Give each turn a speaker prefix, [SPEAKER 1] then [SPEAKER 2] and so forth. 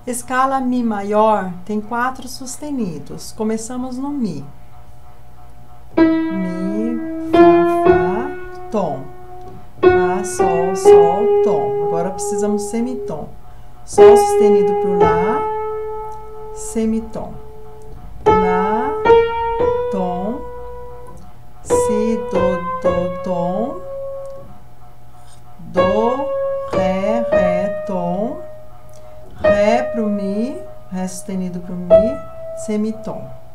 [SPEAKER 1] Escala Mi maior tem 4 sustenidos. Começamos no Mi. Mi, Fá, Tom. Lá, Sol, Sol, Tom. Agora precisamos do semitom. Sol sustenido pro Lá, semitom. Lá, Tom, Si, Do, Tom, Do, Ré, Tom, Ré pro Mi, Ré sustenido pro Mi, semitom.